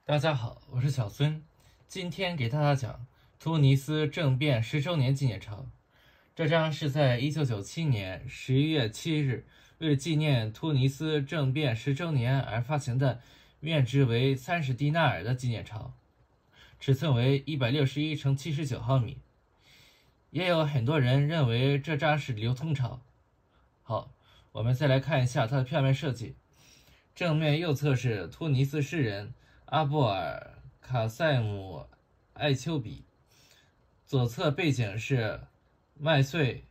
大家好，我是小孙，今天给大家讲突尼斯政变10周年纪念钞。这张是在1997年11月7日为纪念突尼斯政变10周年而发行的面值为30迪纳尔的纪念钞，尺寸为161乘79毫米。也有很多人认为这张是流通钞。好，我们再来看一下它的票面设计。正面右侧是突尼斯诗人阿布尔卡塞姆艾丘比，左侧背景是麦穗、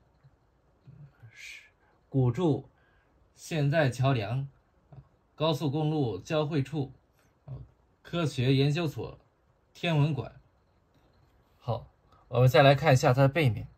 古柱、现代桥梁、高速公路交汇处、科学研究所、天文馆。好，我们再来看一下它的背面。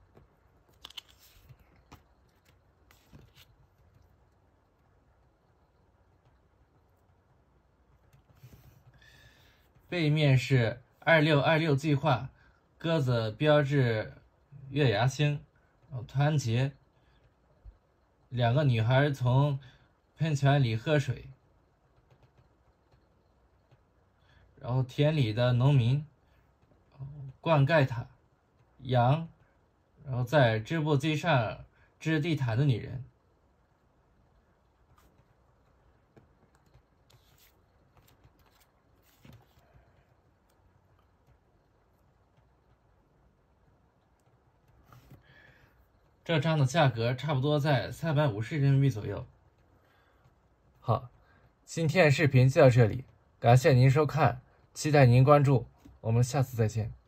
背面是2626计划，鸽子标志月牙星，团结，两个女孩从喷泉里喝水，然后田里的农民，灌溉它，羊，然后在织布机上织地毯的女人。这张的价格差不多在350人民币左右。好，今天的视频就到这里，感谢您收看，期待您关注，我们下次再见。